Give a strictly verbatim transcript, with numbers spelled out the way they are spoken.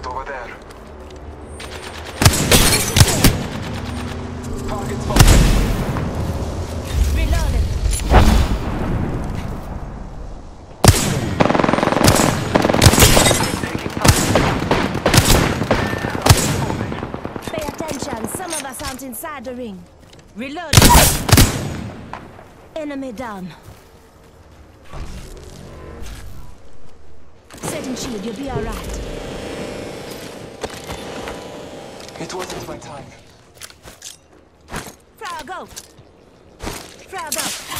Target over there. Target spotted. Reloaded. Pay attention, some of us aren't inside the ring. Reload. Enemy down. Setting shield, you'll be alright. It wasn't my time. Frog out. Frog out.